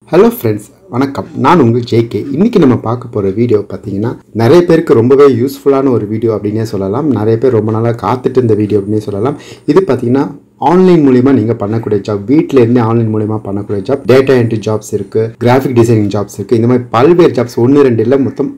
Hello friends, வணக்கம். நான் உங்கள் ஜேகே. இன்றைக்கி நம்ம பார்க்க போகிற வீடியோ பார்த்தீங்கன்னா நிறைய பேருக்கு ரொம்பவே யூஸ்ஃபுல்லான ஒரு வீடியோ அப்படின்னே சொல்லலாம். நிறைய பேர் ரொம்ப நாளாக காத்துட்டு இருந்த வீடியோ அப்படின்னே சொல்லலாம். இது பார்த்தீங்கன்னா ஆன்லைன் மூலிமா நீங்கள் பண்ணக்கூடிய ஜாப், வீட்டில் இருந்தே ஆன்லைன் மூலிமா பண்ணக்கூடிய ஜாப், டேட்டா என்ட்ரி ஜாப்ஸ் இருக்குது, கிராஃபிக் டிசைனிங் ஜாப்ஸ் இருக்குது. இந்த மாதிரி பல்வேறு ஜாப்ஸ் 1-2 இல்லை, மொத்தம்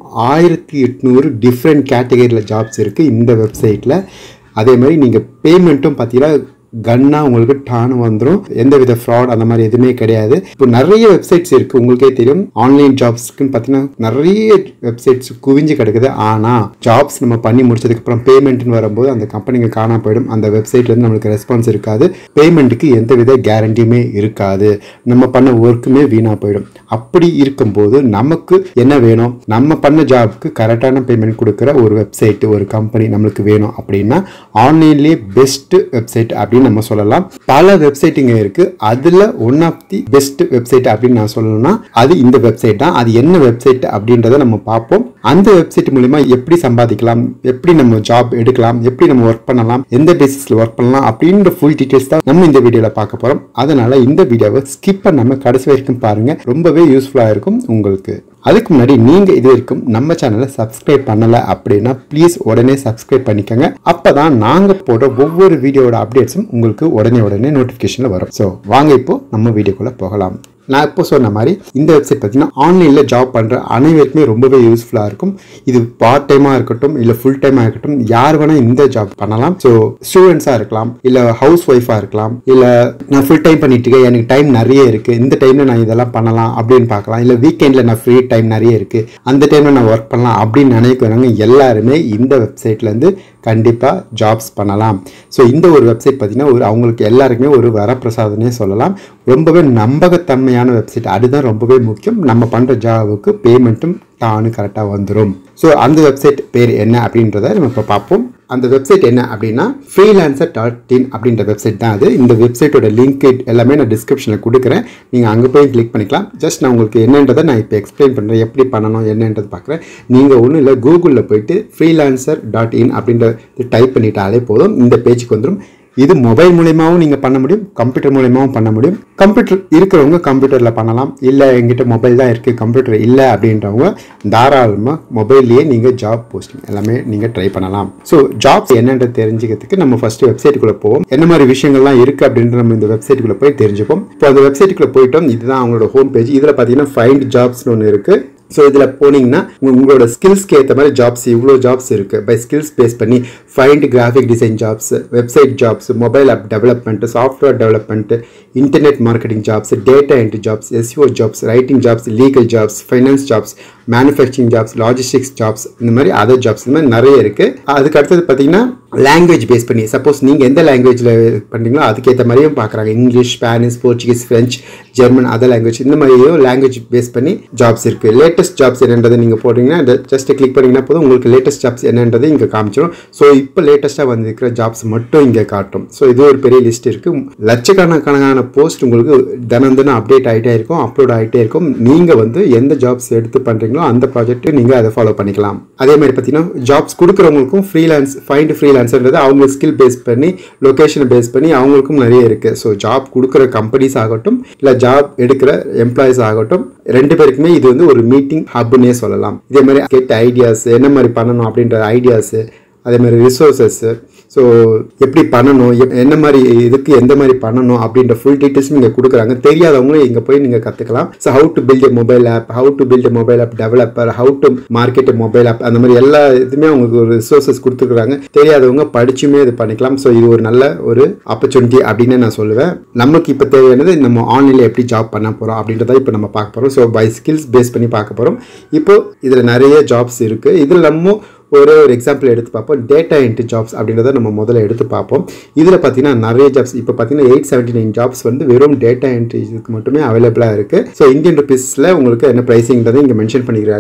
1800 டிஃப்ரெண்ட் கேட்டகரியில் ஜாப்ஸ் இருக்குது இந்த வெப்சைட்டில். அதே மாதிரி நீங்கள் பேமெண்ட்டும் பார்த்தீங்கன்னா கன்னா உங்களுக்கு டான் வந்துடும். எந்த வித ஃப்ராட் அந்த மாதிரி எதுவுமே கிடையாது. இப்போ நிறைய வெப்சைட்ஸ் இருக்குது, உங்களுக்கே தெரியும். ஆன்லைன் ஜாப்ஸ்க்குன்னு பார்த்தீங்கன்னா நிறைய வெப்சைட்ஸ் குவிஞ்சு கிடக்குது. ஆனால் ஜாப்ஸ் நம்ம பண்ணி முடிச்சதுக்கப்புறம் பேமெண்ட்னு வரும்போது அந்த கம்பெனிங்க காணாம போயிடும். அந்த வெப்சைட்லேருந்து நம்மளுக்கு ரெஸ்பான்ஸ் இருக்காது. பேமெண்ட்டுக்கு எந்த வித கேரண்டியுமே இருக்காது. நம்ம பண்ண ஒர்க்குமே வீணாக போயிடும். அப்படி இருக்கும்போது நமக்கு என்ன வேணும்? நம்ம பண்ண ஜாப்க்கு கரெக்டான பேமெண்ட் கொடுக்குற ஒரு வெப்சைட், ஒரு கம்பெனி நம்மளுக்கு வேணும். அப்படின்னா ஆன்லைன்லேயே பெஸ்ட் வெப்சைட் அப்படின்னு நம்ம சொல்லலாம். பல வெப்சைட்டுங்க இருக்கு. அதுல one of the best website அப்படின்னு நான் சொல்லணும்னா அது இந்த வெப்சைட் தான். அது என்ன வெப்சைட் அப்படின்றத நம்ம பார்ப்போம். அந்த வெப்சைட் மூலமா எப்படி சம்பாதிக்கலாம், எப்படி நம்ம ஜாப் எடுக்கலாம், எப்படி நம்ம ஒர்க் பண்ணலாம், எந்த பேசிஸ்ல ஒர்க் பண்ணலாம் அப்படின்ற ஃபுல் டீடைல்ஸ் தான் நம்ம இந்த வீடியோல பார்க்க போறோம். அதனால இந்த வீடியோவை ஸ்கிப் பண்ணாம கடைசி வரைக்கும் பாருங்க. ரொம்பவே யூஸ்ஃபுல்லா இருக்கும் உங்களுக்கு. அதுக்கு முன்னாடி நீங்க இது வரைக்கும் நம்ம சேனலை சப்ஸ்கிரைப் பண்ணல அப்படின்னா ப்ளீஸ் உடனே சப்ஸ்கிரைப் பண்ணிக்கோங்க. அப்பதான் நாங்க போடுற ஒவ்வொரு வீடியோட அப்டேட்ஸும் உங்களுக்கு உடனே நோட்டிபிகேஷன்ல வரும். ஸோ வாங்க இப்போ நம்ம வீடியோக்குள்ள போகலாம். நான் இப்போ சொன்ன மாதிரி இந்த வெப்சைட் பார்த்தீங்கன்னா ஆன்லைனில் ஜாப் பண்ணுற அனைவருக்குமே ரொம்பவே யூஸ்ஃபுல்லாக இருக்கும். இது பார்ட் டைமாக இருக்கட்டும், இல்லை ஃபுல் டைமாக இருக்கட்டும், யார் வேணால் இந்த ஜாப் பண்ணலாம். ஸோ ஸ்டூடெண்ட்ஸாக இருக்கலாம், இல்லை ஹவுஸ் ஒய்ஃபாக இருக்கலாம், இல்லை நான் ஃபுல் டைம் பண்ணிட்டு இருக்கேன், எனக்கு டைம் நிறைய இருக்குது, இந்த டைமில் நான் இதெல்லாம் பண்ணலாம் அப்படின்னு பார்க்கலாம். இல்லை வீக்கெண்டில் நான் ஃப்ரீ டைம் நிறைய இருக்குது, அந்த டைமில் நான் ஒர்க் பண்ணலாம் அப்படின்னு நினைக்கிறவங்க எல்லாருமே இந்த வெப்சைட்லேருந்து கண்டிப்பாக ஜாப்ஸ் பண்ணலாம். ஸோ இந்த ஒரு வெப்சைட் பார்த்தீங்கன்னா அவங்களுக்கு எல்லாருக்குமே ஒரு வரப்பிரசாதனே சொல்லலாம். ரொம்பவே நம்பகத்தன்மையான வெப்சைட். அதுதான் ரொம்பவே முக்கியம். நம்ம பண்ணுற ஜாபுக்கு பேமெண்ட்டும் டானு கரெக்டாக வந்துடும். ஸோ அந்த வெப்சைட் பேர் என்ன அப்படின்றத நம்ம இப்போ பார்ப்போம். அந்த வெப்சைட் என்ன அப்படின்னா freelancer.in அப்படின்ற வெப்சைட் தான் அது. இந்த வெப்சைட்டோட லிங்க் எல்லாமே நான் டிஸ்கிரிப்ஷனில் கொடுக்குறேன். நீங்கள் அங்கே போய் கிளிக் பண்ணிக்கலாம். ஜஸ்ட் நான் உங்களுக்கு என்னன்றதை நான் இப்போ எக்ஸ்பிளைன் பண்ணுறேன், எப்படி பண்ணணும் என்னன்றது பார்க்குறேன். நீங்கள் ஒன்றும் இல்லை, கூகுளில் போயிட்டு freelancer.in அப்படின்றது டைப் பண்ணிட்டாலே போதும், இந்த பேஜுக்கு வந்துடும். இது மொபைல் மூலியமாகவும் நீங்கள் பண்ண முடியும், கம்ப்யூட்டர் மூலியமாகவும் பண்ண முடியும். கம்ப்யூட்டர் இருக்கிறவங்க கம்ப்யூட்டரில் பண்ணலாம். இல்லை எங்கிட்ட மொபைல் தான் இருக்குது, கம்ப்யூட்டர் இல்லை அப்படின்றவங்க தாராளமாக மொபைல்லையே நீங்கள் ஜாப் போஸ்டிங் எல்லாமே நீங்கள் ட்ரை பண்ணலாம். ஸோ ஜாப்ஸ் என்னன்றது தெரிஞ்சுக்கிறதுக்கு நம்ம ஃபர்ஸ்ட் வெப்சைட்டுக்குள்ளே போவோம். என்ன மாதிரி விஷயங்கள்லாம் இருக்குது அப்படின்ற நம்ம இந்த வெப்சைட்டுக்குள்ளே போய் தெரிஞ்சுப்போம். இப்போ அந்த வெப்சைட்டுக்குள்ளே போயிட்டோம். இதுதான் அவங்களோட ஹோம் பேஜ். இதில் பார்த்தீங்கன்னா ஃபைண்ட் ஜாப்ஸ்னு ஒன்று இருக்குது. ஸோ இதில் போனீங்கன்னா உங்களோட ஸ்கில்ஸ்க்கு ஏற்ற மாதிரி ஜாப்ஸ், இவ்வளோ ஜாப்ஸ் இருக்குது. பை ஸ்கில்ஸ் பேஸ் பண்ணி find graphic design jobs, website jobs, mobile app development, software development, internet marketing jobs, data entry jobs, SEO jobs, writing jobs, legal jobs, finance jobs, manufacturing jobs, logistics jobs, இந்த மாதிரி other jobs, இந்த மாதிரி நிறைய இருக்குது. அதுக்கு அடுத்தது பார்த்தீங்கன்னா language base பண்ணி, சப்போஸ் நீங்கள் எந்த லாங்குவேஜில் பண்ணுறீங்களோ அதுக்கேற்ற மாதிரியும் பார்க்குறாங்க. English, Spanish, Portuguese, French, German, other language, இந்த மாதிரியும் லாங்குவேஜ் பேஸ் பண்ணி ஜாப்ஸ் இருக்குது. லேட்டஸ்ட் ஜாப்ஸ் என்னன்றது நீங்கள் போடுறீங்கன்னா ஜஸ்ட் கிளிக் பண்ணிங்கன்னா போதும், உங்களுக்கு லேட்டஸ்ட் ஜாப்ஸ் என்னன்றது இங்கே காமிச்சிடும். ஸோ இப்போ லேட்டஸ்ட்டாக வந்துருக்கிற ஜாப்ஸ் மட்டும் இங்கே காட்டும். ஸோ இது ஒரு பெரிய லிஸ்ட் இருக்குது. லட்சக்கணக்கான போஸ்ட் உங்களுக்கு தினம் அப்டேட் ஆகிட்டே இருக்கும், அப்லோட் ஆகிட்டே இருக்கும். நீங்கள் எந்த ஜாப்ஸ் எடுத்து பண்ணுறீங்களோ அந்த ப்ராஜெக்ட் நீங்கள் அதை ஃபாலோ பண்ணிக்கலாம். அதே மாதிரி பார்த்தீங்கன்னா ஜாப்ஸ் கொடுக்குறவங்களுக்கும் ஃபைண்ட் ஃப்ரீலான்சர்ன்றது அவங்க ஸ்கில் பேஸ் பண்ணி, லொக்கேஷனை பேஸ் பண்ணி அவங்களுக்கும் நிறைய இருக்குது. ஸோ ஜாப் கொடுக்குற கம்பெனிஸ் ஆகட்டும், இல்லை ஜாப் எடுக்கிற எம்ப்ளாயிஸ் ஆகட்டும், ரெண்டு பேருக்குமே இது ஒரு மீட்டிங் ஹப்னே சொல்லலாம். இதே மாதிரி கேட்ட ஐடியாஸ், என்ன மாதிரி பண்ணணும் அப்படின்ற ஐடியாஸ், அதே மாதிரி ரிசோர்ஸஸ், ஸோ எப்படி பண்ணணும், என்ன மாதிரி இதுக்கு எந்த மாதிரி பண்ணணும் அப்படின்ற ஃபுல் டீட்டெயில்ஸ் நீங்கள் கொடுக்குறாங்க. தெரியாதவங்களும் இங்கே போய் நீங்கள் கற்றுக்கலாம். So how to build a mobile app, how to build a mobile app developer, how to market a mobile app, அந்த மாதிரி எல்லா இதுவுமே அவங்களுக்கு ஒரு ரிசோர்ஸஸ் கொடுத்துருக்காங்க. தெரியாதவங்க படிச்சுமே இது பண்ணிக்கலாம். ஸோ இது ஒரு நல்ல ஒரு ஆப்பர்ச்சுனிட்டி அப்படின்னு நான் சொல்லுவேன். நமக்கு இப்போ தேவையானது நம்ம ஆன்லைனில் எப்படி ஜாப் பண்ண போகிறோம் அப்படின்றத இப்போ நம்ம பார்க்க போகிறோம். ஸோ பை ஸ்கில்ஸ் பேஸ் பண்ணி பார்க்க போகிறோம். இப்போ இதில் நிறைய ஜாப்ஸ் இருக்குது. இதில் நம்ம ஒரு எக்ஸாம்பிள் எடுத்து பார்ப்போம். டேட்டா என்ட்ரி ஜாப்ஸ் அப்படின்றத நம்ம முதல்ல எடுத்து பார்ப்போம். இதில் பார்த்தீங்கன்னா நிறைய ஜாப்ஸ், இப்போ பார்த்தீங்கன்னா 879 ஜாப்ஸ் வெறும் டேட்டா என்ட்ரிக்கு மட்டுமே அவைலபிளாக இருக்குது. ஸோ இந்தியன் ருபீஸில் உங்களுக்கு என்ன ப்ரைஸிங்கிறதை இங்கே மென்ஷன் பண்ணிக்கிறாங்க.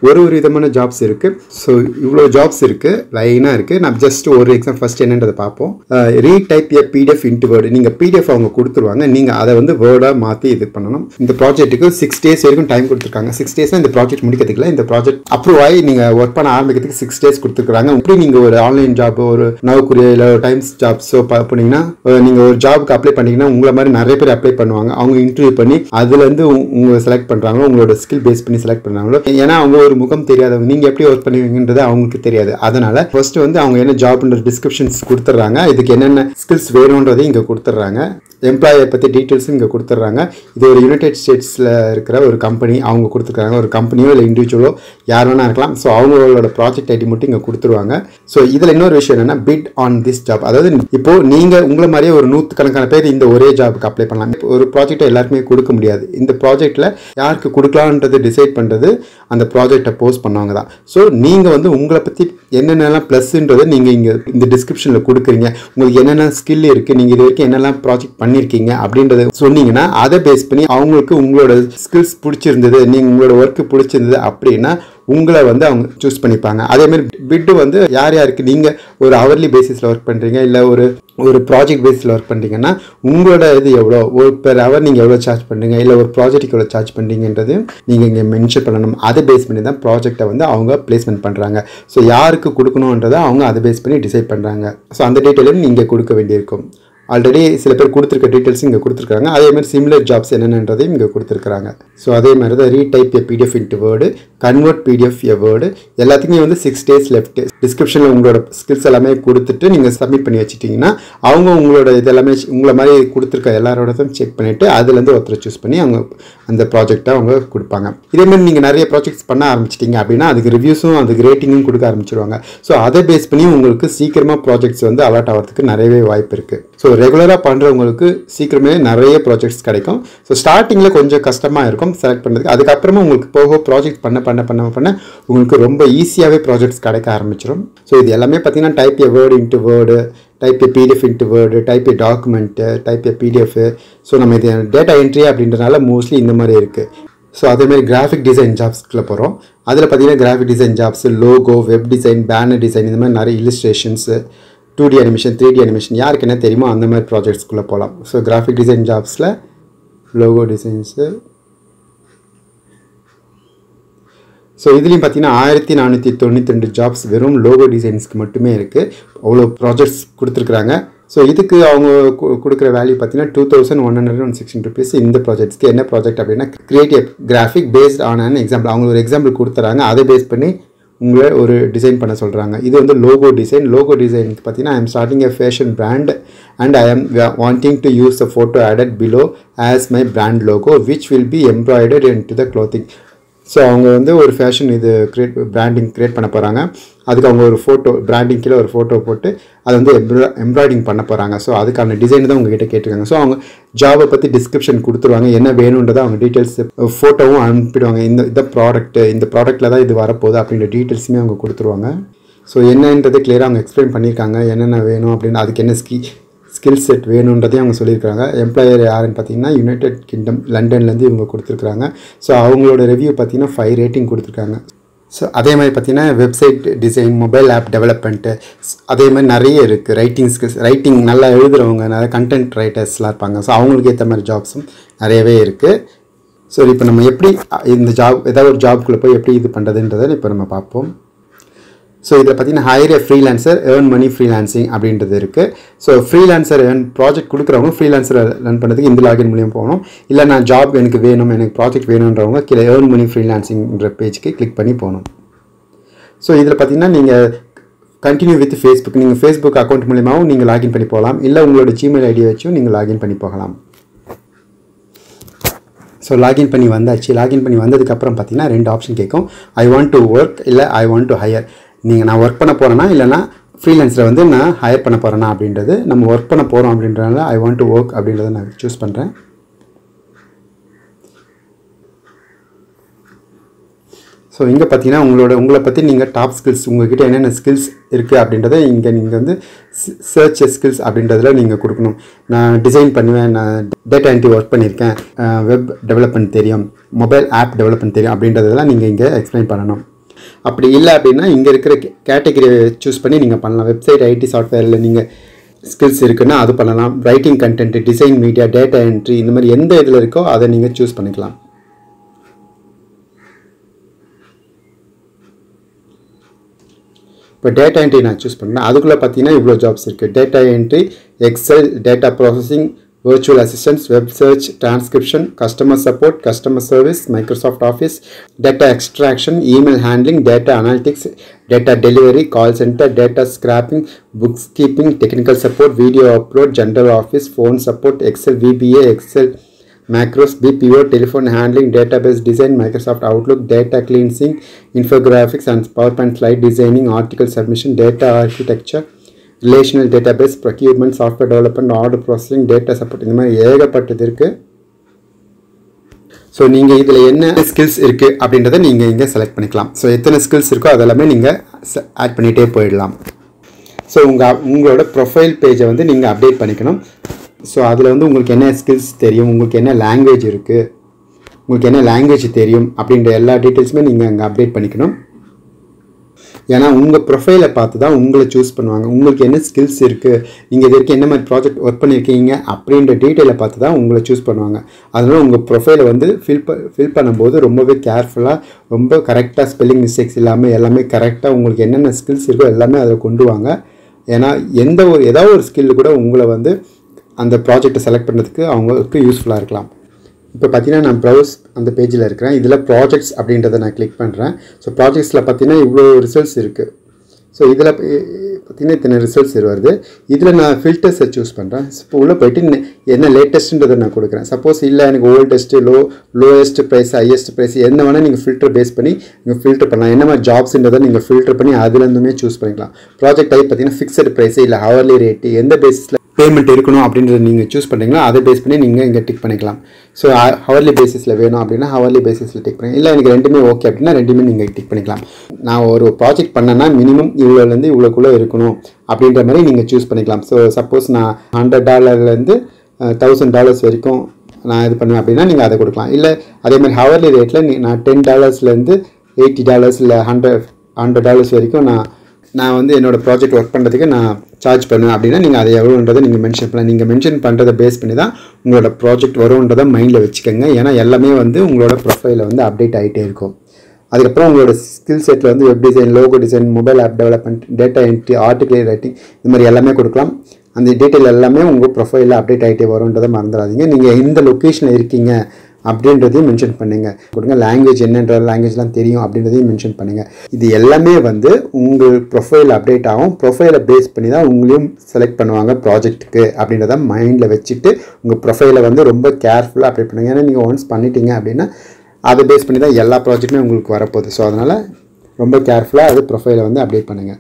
ஒரு விதமான ஜாப்ஸ் இருக்குது. ஸோ இவ்வளோ ஜாப்ஸ் இருக்குது, லைனாக இருக்குது. நான் ஜஸ்ட் ஒரு எக்ஸாம் ஃபஸ்ட் என்னன்றதை பார்ப்போம். Retype a PDF into word. நீங்கள் பிடிஎஃப் அவங்க கொடுத்துருவாங்க, நீங்கள் அதை வந்து வேர்டாக மாற்றி இது பண்ணணும். இந்த ப்ராஜெக்ட்டுக்கு 6 days வரைக்கும் டைம் கொடுத்துருக்காங்க. 6 days இந்த ப்ராஜெக்ட் முடிக்கிறதுக்குல இந்த ப்ராஜெக்ட் அப்ரூவ் ஆகி நீங்கள் ஒர்க் பண்ண ஆரம்பிக்கிறதுக்கு 6 days கொடுத்துருக்காங்க. இப்படி நீங்கள் ஒரு ஆன்லைன் ஜாப், ஒரு நவக்குரிய இல்லை டைம்ஸ் ஜாப்ஸோ போனீங்கன்னா, நீங்கள் ஒரு ஜாபுக்கு அப்ளை பண்ணீங்கன்னா உங்களை மாதிரி நிறைய பேர் அப்ளை பண்ணுவாங்க. அவங்க இன்டர்வியூ பண்ணி அதுலேருந்து உங்களை செலக்ட் பண்ணுறாங்களோ, உங்களோட ஸ்கில் பேஸ் பண்ணி செலக்ட் பண்ணுறாங்களோ. ஏன்னா அவங்க ஒரு முகம் தெரியாதவங்க, நீங்கள் எப்படி ஒர்க் பண்ணுவீங்கன்றது அவங்களுக்கு தெரியாது. அதனால ஃபர்ஸ்ட் வந்து அவங்க என்ன ஜாப்ன்ற டிஸ்கிரிப்ஷன்ஸ் கொடுத்துட்றாங்க, இதுக்கு என்னென்ன ஸ்கில்ஸ் வேணுன்றதையும் இங்கே கொடுத்துட்றாங்க. எம்ப்ளாயை பற்றி டீட்டெயில்ஸும் இங்கே கொடுத்துட்றாங்க. இது ஒரு யுனைடெட் ஸ்டேட்ஸில் இருக்கிற ஒரு கம்பெனி, அவங்க கொடுத்துருக்காங்க. ஒரு கம்பெனியோ இல்லை இண்டிவிஜுவலோ யார் வேணா இருக்கலாம். ஸோ அவங்களோட ப்ராஜெக்ட் ஐடி மட்டும் இங்கே கொடுத்துருவாங்க. ஸோ இதில் இன்னொரு விஷயம் என்னென்னா, பிட் ஆன் திஸ் ஜாப். அதாவது இப்போது நீங்கள் உங்களை மாதிரியே ஒரு 100கணக்கான பேர் இந்த ஒரே ஜாபுக்கு அப்ளை பண்ணலாம். ஒரு ப்ராஜெக்டை எல்லாருக்குமே கொடுக்க முடியாது. இந்த ப்ராஜெக்டில் யாருக்கு கொடுக்கலான்றது டிசைட் பண்ணுறது அந்த ப்ராஜெக்டை போஸ்ட் பண்ணவங்க தான். ஸோ நீங்கள் வந்து உங்களை பற்றி என்னென்னலாம் ப்ளஸ்ன்றதை நீங்கள் இங்கே இந்த டிஸ்கிரிப்ஷனில் கொடுக்குறீங்க. உங்களுக்கு என்னென்ன ஸ்கில் இருக்குது, நீங்கள் இது வரைக்கும் என்னெல்லாம் ப்ராஜெக்ட் பண்ணியிருக்கீங்க அப்படின்றத சொன்னீங்கன்னா, அதை பேஸ் பண்ணி அவங்களுக்கு உங்களோட ஸ்கில்ஸ் பிடிச்சிருந்தது, நீங்கள் உங்களோட ஒர்க்கு பிடிச்சிருந்தது அப்படின்னா உங்களை வந்து அவங்க சூஸ் பண்ணிப்பாங்க. அதேமாதிரி பிட்டு வந்து யார் யாருக்கு நீங்கள் ஒரு ஹவர்லி பேசிஸில் ஒர்க் பண்ணுறீங்க, இல்லை ஒரு ப்ராஜெக்ட் பேஸில் ஒர்க் பண்ணுறீங்கன்னா உங்களோட இது எவ்வளோ, ஒரு பெர் ஹவர் நீங்கள் எவ்வளோ சார்ஜ் பண்ணுறீங்க, இல்லை ஒரு ப்ராஜெக்ட்டுக்கு எவ்வளோ சார்ஜ் பண்ணுறீங்கன்றது நீங்கள் இங்கே மென்ஷன் பண்ணணும். அதை பேஸ் பண்ணி தான் ப்ராஜெக்டை வந்து அவங்க பிளேஸ்மெண்ட் பண்ணுறாங்க. ஸோ யாருக்கு கொடுக்கணுன்றதை அவங்க அதை பேஸ் பண்ணி டிசைட் பண்ணுறாங்க. ஸோ அந்த டீட்டெயிலும் நீங்கள் கொடுக்க வேண்டியிருக்கும். ஆல்ரெடி சில பேர் கொடுத்துருக்க டீட்டெயில்ஸ் இங்கே கொடுத்துருக்காங்க. அதேமாதிரி சிமிலர் ஜாப்ஸ் என்னென்னன்றதையும் இங்கே கொடுத்துருக்காங்க. ஸோ அதே மாதிரி தான் retype a PDF into word, convert PDF a word, எல்லாத்துக்குமே வந்து 6 days லெஃப்ட். டிஸ்கிரிப்ஷனில் உங்களோட ஸ்கில்ஸ் எல்லாமே கொடுத்துட்டு நீங்கள் சப்மிட் பண்ணி வச்சுட்டிங்கன்னா அவங்க உங்களோட இதெல்லாமே உங்களை மாதிரி கொடுத்துருக்க எல்லாரோடதும் செக் பண்ணிவிட்டு அதுலேருந்து ஒருத்தரை சூஸ் பண்ணி அவங்க அந்த ப்ராஜெக்டை அவங்க கொடுப்பாங்க. இதேமாதிரி நீங்கள் நிறைய ப்ராஜெக்ட்ஸ் பண்ண ஆரம்பிச்சிட்டிங்க அப்படின்னா அதுக்கு ரிவ்யூஸும் அதுக்கு ரேட்டிங்கும் கொடுக்க ஆரம்பிச்சிடுவாங்க. ஸோ அதை பேஸ் பண்ணி உங்களுக்கு சீக்கிரமாக ப்ராஜெக்ட்ஸ் வந்து அலாட் ஆகிறதுக்கு நிறையவே வாய்ப்பு இருக்குது. ஸோ ரெகுலராக பண்ணுறவங்களுக்கு சீக்கிரமே நிறைய ப்ராஜெக்ட்ஸ் கிடைக்கும். ஸோ ஸ்டார்டிங்கில் கொஞ்சம் கஷ்டமாக இருக்கும் செலக்ட் பண்ணுறதுக்கு. அதுக்கப்புறமா உங்களுக்கு போக ப்ராஜெக்ட் பண்ண உங்களுக்கு ரொம்ப ஈஸியாகவே ப்ராஜெக்ட்ஸ் கிடைக்க ஆரம்பிச்சிடும். ஸோ இது எல்லாமே பார்த்தீங்கன்னா type a word into word, type a PDF into word, type a document, type a PDF. So நம்ம இது டேட்டா என்ட்ரி அப்படின்றனால மோஸ்ட்லி இந்த மாதிரி இருக்குது. ஸோ அதேமாதிரி கிராஃபிக் டிசைன் ஜாப்ஸ்க்குள்ளே போகிறோம். அதில் பார்த்தீங்கன்னா graphic design jobs, logo, web design, banner design, இந்த மாதிரி நிறைய இல்லஸ்ட்ரேஷன்ஸு, 2D அனிமேஷன், 3D அனிமேஷன், யாருக்கு என்ன தெரியுமோ அந்த மாதிரி ப்ராஜெக்ட்ஸ்குள்ளே போகலாம். ஸோ கிராஃபிக் டிசைன் ஜாப்ஸில் லோகோ டிசைன்ஸு. ஸோ இதுலேயும் பார்த்தீங்கன்னா 1492 ஜாப்ஸ் வெறும் லோகோ டிசைன்ஸ்க்கு மட்டுமே இருக்குது. அவ்வளோ ப்ராஜெக்ட்ஸ் கொடுத்துருக்குறாங்க. ஸோ இதுக்கு அவங்க கொடுக்குற வேல்யூ பார்த்தீங்கன்னா 2116 rupees. இந்த ப்ராஜெக்ட்ஸ்க்கு என்ன ப்ராஜெக்ட் அப்படின்னா, creative graphic based on an example. அவங்க ஒரு எக்ஸாம்பிள் கொடுத்துறாங்க, அதை பேஸ் பண்ணி உங்களை ஒரு டிசைன் பண்ண சொல்கிறாங்க. இது வந்து லோகோ டிசைன். லோகோ டிசைனுக்கு பார்த்தீங்கன்னா, I am starting a fashion brand and I am wanting to use a photo added below as my brand logo which will be embroidered in to the clothing. So அவங்க வந்து ஒரு fashion இது branding create பண்ண போகிறாங்க. அதுக்கு அவங்க ஒரு photo branding கீழே ஒரு ஃபோட்டோ போட்டு அதை வந்து எம்ப்ராய்டிங் பண்ண போகிறாங்க. ஸோ அதுக்கான டிசைன் தான் உங்ககிட்ட கேட்டிருக்காங்க. ஸோ அவங்க ஜாபை பற்றி டிஸ்கிரிப்ஷன் கொடுத்துருவாங்க, என்ன வேணுன்றதை அவங்க டீட்டெயில்ஸ் ஃபோட்டோவும் அனுப்பிடுவாங்க. இந்த ப்ராடக்ட்டில் தான் இது வரப்போகுது அப்படின்ற டீட்டெயில்ஸுமே அவங்க கொடுத்துருவாங்க. ஸோ என்னன்றது கிளியராக அவங்க எக்ஸ்பிளைன் பண்ணியிருக்காங்க, என்னென்ன வேணும் அப்படின்னு, அதுக்கு என்ன ஸ்கில் செட் வேணுன்றதையும் அவங்க சொல்லியிருக்காங்க. எம்ப்ளாயர் யாருன்னு பார்த்தீங்கன்னா யுனைடெட் கிங்டம் லண்டன்லேருந்து இவங்க கொடுத்துருக்குறாங்க. ஸோ அவங்களோட ரிவ்யூ பார்த்தீங்கன்னா 5 ரேட்டிங் கொடுத்துருக்காங்க. ஸோ அதே மாதிரி பார்த்தீங்கன்னா website design, mobile app development, அதே மாதிரி நிறைய இருக்குது. ரைட்டிங் ஸ்கில்ஸ், ரைட்டிங் நல்லா எழுதுகிறவங்க, நிறைய கண்டென்ட் ரைட்டர்ஸ்லாம் இருப்பாங்க. ஸோ அவங்களுக்கு ஏற்ற மாதிரி ஜாப்ஸும் நிறையவே இருக்குது. ஸோ இப்போ நம்ம எப்படி இந்த ஏதாவது ஒரு ஜாப்குள்ளே போய் எப்படி இது பண்ணுறதுன்றதை இப்போ நம்ம பார்ப்போம். ஸோ இதில் பார்த்தீங்கன்னா hire a freelancer earn money freelancing அப்படின்றது இருக்குது. ஸோ ஃப்ரீலான்சர் ப்ராஜெக்ட் கொடுக்குறவங்க ஃப்ரீலான்சர் ரன் பண்ணுறதுக்கு இந்த லாகின் மூலியம் போகணும். இல்லை நான் ஜாப் எனக்கு வேணும், எனக்கு ப்ராஜெக்ட் வேணுன்றவங்க கீழே ஏர்ன் மணி ஃப்ரீலான்சிங்ன்ற பேஜுக்கு கிளிக் பண்ணி போகணும். ஸோ இதில் பார்த்தீங்கன்னா நீங்கள் கண்டினியூ வித் ஃபேஸ்புக், நீங்கள் ஃபேஸ்புக் அக்கௌண்ட் மூலியமாகவும் நீங்கள் லாகின் பண்ணி போகலாம், இல்லை உங்களோட ஜிமெயில் ஐடியை வச்சும் நீங்கள் லாகின் பண்ணி போகலாம். ஸோ லாகின் பண்ணி வந்தாச்சு. லாகின் பண்ணி வந்ததுக்கப்புறம் பார்த்தீங்கன்னா 2 ஆப்ஷன் கேட்கும், ஐ வாண்ட் டு ஒர்க் இல்லை ஐ வாண்ட் டு ஹையர். நீங்கள் நான் ஒர்க் பண்ண போகிறேன்னா இல்லைனா ஃப்ரீலான்ஸில் வந்து நான் ஹையர் பண்ண போகிறேன்னா அப்படின்றது. நம்ம ஒர்க் பண்ண போகிறோம் அப்படின்றதுனால ஐ வாண்ட் டு ஒர்க் அப்படின்றத நான் சூஸ் பண்ணுறேன். ஸோ இங்கே பார்த்தீங்கன்னா உங்களை பற்றி நீங்கள் டாப் ஸ்கில்ஸ், உங்கள்கிட்ட என்னென்ன ஸ்கில்ஸ் இருக்குது அப்படின்றத இங்கே நீங்கள் வந்து சர்ச் ஸ்கில்ஸ் அப்படின்றதில் நீங்கள் கொடுக்கணும். நான் டிசைன் பண்ணுவேன், நான் டேட்டா என்ட்ரி ஒர்க் பண்ணியிருக்கேன், வெப் டெவலப்மெண்ட் தெரியும், மொபைல் ஆப் டெவலப்மெண்ட் தெரியும் அப்படின்றதெல்லாம் நீங்கள் இங்கே எக்ஸ்பிளைன் பண்ணணும். அப்படி இல்லை அப்படின்னா இங்கே இருக்கிற கேட்டகரியை சூஸ் பண்ணி நீங்கள் பண்ணலாம். வெப்சைட் ஐடி சாஃப்ட்வேரில் நீங்கள் ஸ்கில்ஸ் இருக்குன்னா அது பண்ணலாம். Writing content, design, media, data entry, இந்த மாதிரி எந்த இதில் இருக்கோ அதை நீங்கள் சூஸ் பண்ணிக்கலாம். இப்போ டேட்டா என்ட்ரி நான் சூஸ் பண்ணேன். அதுக்குள்ளே பார்த்தீங்கன்னா இவ்வளோ ஜாப்ஸ் இருக்குது. Data entry, excel, data processing, virtual assistants, web search, transcription, customer support, customer service, Microsoft Office, data extraction, email handling, data analytics, data delivery, call center, data scrapping, bookkeeping, technical support, video upload, general office, phone support, Excel, VBA, Excel, macros, BPO, telephone handling, database design, Microsoft Outlook, data cleansing, infographics and PowerPoint slide designing, article submission, data architecture, relational database, procurement, software development, order processing, data support, இந்த மாதிரி ஏகப்பட்டது இருக்குது. So நீங்கள் இதில் என்ன skills இருக்குது அப்படின்றத நீங்கள் இங்கே செலக்ட் பண்ணிக்கலாம். ஸோ எத்தனை ஸ்கில்ஸ் இருக்கோ அதெல்லாமே நீங்கள் ஆட் பண்ணிகிட்டே போயிடலாம். ஸோ உங்களோட ப்ரொஃபைல் பேஜை வந்து நீங்கள் அப்டேட் பண்ணிக்கணும். ஸோ அதில் வந்து உங்களுக்கு என்ன ஸ்கில்ஸ் தெரியும், உங்களுக்கு என்ன லாங்குவேஜ் இருக்குது, உங்களுக்கு என்ன லாங்குவேஜ் தெரியும் அப்படின்ற எல்லா டீட்டெயில்ஸுமே நீங்கள் அங்கே அப்டேட் பண்ணிக்கணும். ஏன்னா உங்கள் ப்ரொஃபைலை பார்த்து தான் உங்களை சூஸ் பண்ணுவாங்க. உங்களுக்கு என்ன ஸ்கில்ஸ் இருக்குது, நீங்கள் இது வரைக்கும் என்ன மாதிரி ப்ராஜெக்ட் ஒர்க் பண்ணியிருக்கீங்க அப்படின்ற டீட்டெயிலை பார்த்து தான் உங்களை சூஸ் பண்ணுவாங்க. அதனால் உங்கள் ப்ரொஃபைலை வந்து ஃபில் பண்ணும்போது ரொம்பவே கேர்ஃபுல்லாக, ரொம்ப கரெக்டாக, ஸ்பெல்லிங் மிஸ்டேக்ஸ் இல்லாமல் எல்லாமே கரெக்டாக உங்களுக்கு என்னென்ன ஸ்கில்ஸ் இருக்கோ எல்லாமே அதை கொண்டு வாங்க. ஏன்னா ஏதாவது ஒரு ஸ்கில் கூட உங்களை வந்து அந்த ப்ராஜெக்டை செலக்ட் பண்ணுறதுக்கு அவங்களுக்கு யூஸ்ஃபுல்லாக இருக்கலாம். இப்போ பார்த்தீங்கன்னா நான் ப்ரௌஸ் அந்த பேஜில் இருக்கிறேன். இதில் ப்ராஜெக்ட்ஸ் அப்படின்றத நான் கிளிக் பண்ணுறேன். ஸோ ப்ராஜெக்ட்ஸில் பார்த்தீங்கன்னா இவ்வளோ ரிசல்ட்ஸ் இருக்குது. ஸோ இதில் பார்த்தீங்கன்னா இத்தனை ரிசல்ட்ஸ் வருது. இதில் நான் ஃபில்டர்ஸை சூஸ் பண்ணுறேன். இப்போ உள்ளே போய்ட்டு என்ன லேட்டஸ்ட்டுன்றதை நான் கொடுக்குறேன். சப்போஸ் இல்லை எனக்கு oldest, lowest price, highest price என்ன வேணால் நீங்கள் ஃபில்டர் பேஸ் பண்ணி நீங்கள் ஃபில்டர் பண்ணலாம். என்ன மாதிரி ஜாப்ஸ்ன்றதை நீங்கள் ஃபில்டர் பண்ணி அதுலேருந்துமே சூஸ் பண்ணிக்கலாம். ப்ராஜெக்ட் டைப் பார்த்தீங்கன்னா ஃபிக்ஸட் ப்ரைஸு இல்லை ஹவர்லி ரேட்டு, எந்த பேஸில் பேமெண்ட் இருக்கணும் அப்படின்றத நீங்கள் சூஸ் பண்ணுறீங்களோ அதை பேஸ் பண்ணி நீங்கள் இங்கே டிக் பண்ணிக்கலாம். ஸோ ஹவர்லி பேசிஸில் வேணும் அப்படின்னா ஹவர்லி பேசிஸில் டிக் பண்ணி, இல்லை எனக்கு ரெண்டுமே ஓகே அப்படின்னா ரெண்டுமே நீங்கள் டிக் பண்ணிக்கலாம். நான் ஒரு ப்ராஜெக்ட் பண்ணேன்னா மினிமம் இவ்வளோலேருந்து இவ்வளோக்குள்ளே இருக்கணும் அப்படின்ற மாதிரி நீங்கள் சூஸ் பண்ணிக்கலாம். ஸோ சப்போஸ் நான் $100 $1000 வரைக்கும் நான் இது பண்ணுவேன் அப்படின்னா நீங்கள் அதை கொடுக்கலாம். இல்லை அதே மாதிரி ஹவர்லி ரேட்டில் நான் $10 $80 இல்லை $100 வரைக்கும் நான் வந்து என்னோடய ப்ராஜெக்ட் ஒர்க் பண்ணுறதுக்கு நான் சார்ஜ் பண்ணுவேன் அப்படின்னா நீங்கள் அதை எவ்வளோன்றதை நீங்கள் மென்ஷன் பண்ணலாம். நீங்கள் மென்ஷன் பண்ணுறதை பேஸ் பண்ணி தான் உங்களோட ப்ராஜெக்ட் வரும்ன்றதை மைண்டில் வச்சுக்கோங்க. ஏன்னா எல்லாமே வந்து உங்களோட ப்ரொஃபைலில் வந்து அப்டேட் ஆகிட்டே இருக்கும். அதுக்கப்புறம் உங்களோட ஸ்கில் செட்டில் வந்து web design, logo design, mobile app development, data entry, article writing, இந்த மாதிரி எல்லாமே கொடுக்கலாம். அந்த டீட்டெயில் எல்லாமே உங்கள் ப்ரொஃபைலில் அப்டேட் ஆகிட்டே வரும்ன்றதை மறந்துடாதீங்க. நீங்கள் எந்த லொக்கேஷனில் இருக்கீங்க அப்படின்றதையும் மென்ஷன் பண்ணுங்கள். கொடுங்க லாங்குவேஜ் என்னன்ற லாங்குவேஜ்லாம் தெரியும் அப்படின்றதையும் மென்ஷன் பண்ணுங்கள். இது எல்லாமே வந்து உங்கள் ப்ரொஃபைல் அப்டேட் ஆகும். ப்ரொஃபைலை பேஸ் பண்ணி தான் உங்களையும் செலக்ட் பண்ணுவாங்க ப்ராஜெக்ட்டுக்கு அப்படின்றத மைண்டில் வச்சுட்டு உங்கள் ப்ரொஃபைலை வந்து ரொம்ப கேர்ஃபுல்லாக அப்டேட் பண்ணுங்கள். ஏன்னா நீங்கள் ஒன்ஸ் பண்ணிட்டீங்க அப்படின்னா அதை பேஸ் பண்ணி தான் எல்லா ப்ராஜெக்ட்டுமே உங்களுக்கு வரப்போகுது. ஸோ அதனால் ரொம்ப கேர்ஃபுல்லாக அது ப்ரொஃபைலை வந்து அப்டேட் பண்ணுங்கள்.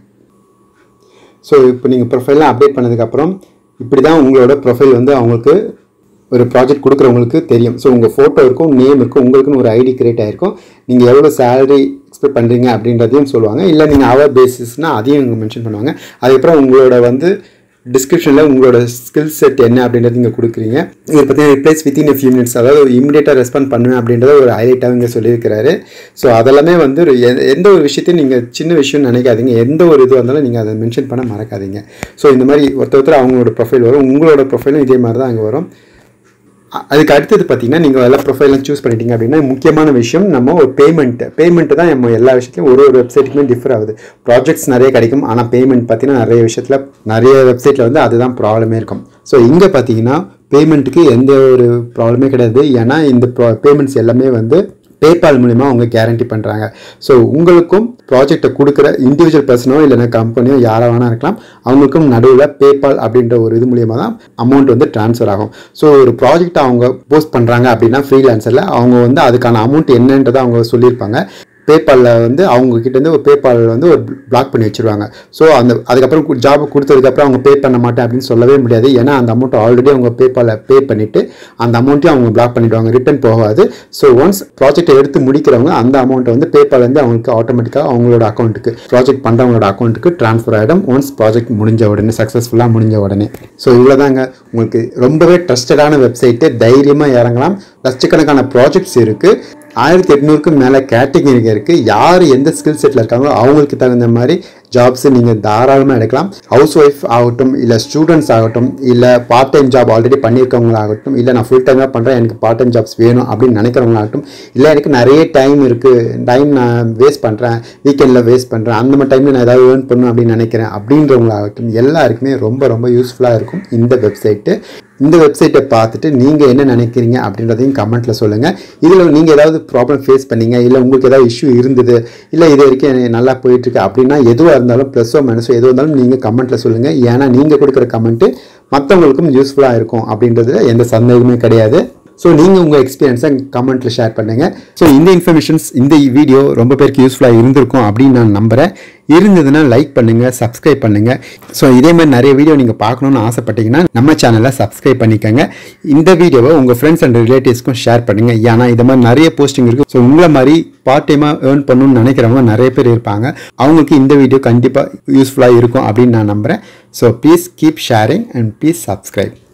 ஸோ இப்போ நீங்கள் ப்ரொஃபைலாம் அப்டேட் பண்ணதுக்கப்புறம் இப்படி தான் உங்களோட ப்ரொஃபைல் வந்து அவங்களுக்கு ஒரு ப்ராஜெக்ட் கொடுக்குறவங்களுக்கு தெரியும். ஸோ உங்கள் ஃபோட்டோ இருக்கும், நேம் இருக்கும், உங்களுக்குன்னு ஒரு ஐடி கிரியேட் ஆகிருக்கும். நீங்கள் எவ்வளோ சேலரி எக்ஸ்பெக்ட் பண்ணுறீங்க அப்படின்றதையும் சொல்லுவாங்க. இல்லை நீங்கள் ஹவர் பேசிஸ்னால் அதையும் இங்கே மென்ஷன் பண்ணுவாங்க. அதுக்கப்புறம் உங்களோட வந்து டிஸ்கிரிப்ஷனில் உங்களோட ஸ்கில் செட் என்ன அப்படின்றது இங்கே கொடுக்குறீங்க. இதை பற்றி replies within a few minutes, அதாவது ஒரு இமிடியேட்டாக ரெஸ்பாண்ட் பண்ணுவேன் அப்படின்றத ஒரு ஹைலைட்டாக இங்கே சொல்லியிருக்கிறாரு. ஸோ அதெல்லாமே வந்து எந்த ஒரு விஷயத்தையும் நீங்கள் சின்ன விஷயம்னு நினைக்காதீங்க. எந்த ஒரு இதுவாக இருந்தாலும் நீங்கள் அதை மென்ஷன் பண்ண மறக்காதீங்க. ஸோ இந்த மாதிரி ஒருத்தர் அவங்களோட ப்ரொஃபைல் வரும், உங்களோட ப்ரொஃபைலும் இதே மாதிரி தான் அங்கே வரும். அதுக்கு அடுத்தது பார்த்தீங்கன்னா நீங்கள் எல்லா ப்ரொஃபைலும் சூஸ் பண்ணிட்டீங்க அப்படின்னா முக்கியமான விஷயம் நம்ம ஒரு பேமெண்ட்டு தான் நம்ம எல்லா விஷயத்துலையும் ஒரு வெப்சைட்டுக்குமே டிஃபர் ஆகுது. ப்ராஜெக்ட்ஸ் நிறைய கிடைக்கும், ஆனால் பேமெண்ட் பார்த்தீங்கன்னா நிறைய வெப்சைட்டில் வந்து அதுதான் ப்ராப்ளமே இருக்கும். ஸோ இங்கே பார்த்தீங்கன்னா பேமெண்ட்டுக்கு எந்த ஒரு ப்ராப்ளமே கிடையாது. ஏன்னா இந்த பேமெண்ட்ஸ் எல்லாமே வந்து பேபால் மூலிமா அவங்க கேரண்டி பண்ணுறாங்க. ஸோ உங்களுக்கும் ப்ராஜெக்டை கொடுக்குற இண்டிவிஜுவல் பர்சனோ இல்லைனா கம்பெனியோ யாராக வேணா இருக்கலாம், அவங்களுக்கும் நடுவில் பேபால் அப்படின்ற ஒரு இது மூலிமா தான் அமௌண்ட் வந்து ட்ரான்ஸ்ஃபர் ஆகும். ஸோ ஒரு ப்ராஜெக்டை அவங்க போஸ்ட் பண்ணுறாங்க அப்படின்னா ஃப்ரீலான்சரில் அவங்க வந்து அதுக்கான அமௌண்ட் என்னன்றதை அவங்க சொல்லியிருப்பாங்க. பேபாலில் வந்து அவங்கக்கிட்டேருந்து ஒரு பேபால் வந்து ஒரு பிளாக் பண்ணி வச்சுருவாங்க. ஸோ அதுக்கப்புறம் ஜாப் கொடுத்ததுக்கப்புறம் அவங்க பே பண்ண மாட்டேன் அப்படின்னு சொல்லவே முடியாது. ஏன்னா அந்த அமௌண்ட் ஆல்ரெடி அவங்க பேபாலில் பே பண்ணிவிட்டு அந்த அமௌண்ட்டையும் அவங்க பிளாக் பண்ணிவிடுவாங்க, ரிட்டன் போகாது. ஸோ ஒன்ஸ் ப்ராஜெக்டை எடுத்து முடிக்கிறவங்க அந்த அமௌண்ட்டை வந்து பேபால் வந்து அவங்களுக்கு ஆட்டோமேட்டிக்காக அவங்களோட அக்கௌண்ட்டுக்கு, ப்ராஜெக்ட் பண்ணுறவங்களோட அக்கௌண்ட்டுக்கு ட்ரான்ஸ்ஃபர் ஆகிடும் ஒன்ஸ் ப்ராஜெக்ட் முடிஞ்ச உடனே, சக்ஸஸ்ஃபுல்லாக முடிஞ்ச உடனே. ஸோ இவ்வளோதாங்க, உங்களுக்கு ரொம்பவே ட்ரஸ்டடான வெப்சைட்டு, தைரியமாக இறங்கலாம். லட்சக்கணக்கான ப்ராஜெக்ட்ஸ் இருக்குது. 1800க்கு மேலே கேட்டகரி இருக்குது. யார் எந்த ஸ்கில் செட்டில் இருக்காங்களோ அவங்களுக்கு தகுந்த மாதிரி ஜாப்ஸை நீங்கள் தாராளமாக எடுக்கலாம். ஹவுஸ் ஒய்ஃப் ஆகட்டும், இல்லை ஸ்டூடெண்ட்ஸ் ஆகட்டும், இல்லை பார்ட் டைம் ஜாப் ஆல்ரெடி பண்ணியிருக்கவங்களாகட்டும், இல்லை நான் ஃபுல் டைமாக பண்ணுறேன் எனக்கு பார்ட் டைம் ஜாப்ஸ் வேணும் அப்படின்னு நினைக்கிறவங்களாகட்டும், இல்லை எனக்கு நிறைய டைம் இருக்குது, டைம் நான் வேஸ்ட் பண்ணுறேன், வீக்கெண்டில் வேஸ்ட் பண்ணுறேன், அந்த மாதிரி டைமில் நான் ஏதாவது ஏர்ன் பண்ணணும் அப்படின்னு நினைக்கிறேன் அப்படின்றவங்களாகட்டும் எல்லாருக்குமே ரொம்ப ரொம்ப யூஸ்ஃபுல்லாக இருக்கும் இந்த வெப்சைட்டு. இந்த வெப்சைட்டை பார்த்துட்டு நீங்கள் என்ன நினைக்கிறீங்க அப்படின்றதையும் கமெண்ட்டில் சொல்லுங்கள். இதில் நீங்கள் ஏதாவது ப்ராப்ளம் ஃபேஸ் பண்ணீங்க, இல்லை உங்களுக்கு ஏதாவது இஷ்யூ இருந்தது, இல்லை இது வரைக்கும் நல்லா போயிட்டுருக்கு அப்படின்னா எதுவாக இருந்தாலும் ப்ளஸ்ஸோ மைனஸோ எதுவாக இருந்தாலும் நீங்கள் கமெண்ட்டில் சொல்லுங்கள். ஏன்னா நீங்கள் கொடுக்குற கமெண்ட்டு மற்றவங்களுக்கும் யூஸ்ஃபுல்லாக இருக்கும் அப்படின்றதுல எந்த சந்தேகமே கிடையாது. ஸோ நீங்கள் உங்கள் எக்ஸ்பீரியன்ஸை கமெண்ட்டில் ஷேர் பண்ணுங்கள். ஸோ இந்த இன்ஃபர்மேஷன்ஸ் இந்த வீடியோ ரொம்ப பேருக்கு யூஸ்ஃபுல்லாக இருந்திருக்கும் அப்படின்னு நான் நம்புகிறேன். இருந்ததுன்னா லைக் பண்ணுங்கள், சப்ஸ்கிரைப் பண்ணுங்கள். ஸோ இதே மாதிரி நிறைய வீடியோ நீங்கள் பார்க்கணுன்னு ஆசைப்பட்டீங்கன்னா நம்ம சேனலை சப்ஸ்கிரைப் பண்ணிக்கோங்க. இந்த வீடியோவை உங்கள் ஃப்ரெண்ட்ஸ் அண்ட் ரிலேட்டிவ்ஸ்க்கும் ஷேர் பண்ணுங்கள். ஏன்னா இது மாதிரி நிறைய போஸ்டிங் இருக்குது. ஸோ உங்களை மாதிரி பார்ட் டைமாக ஏர்ன் பண்ணணும்னு நினைக்கிறவங்க நிறைய பேர் இருப்பாங்க. அவங்களுக்கு இந்த வீடியோ கண்டிப்பாக யூஸ்ஃபுல்லாக இருக்கும் அப்படின்னு நான் நம்புகிறேன். So please keep sharing and please subscribe.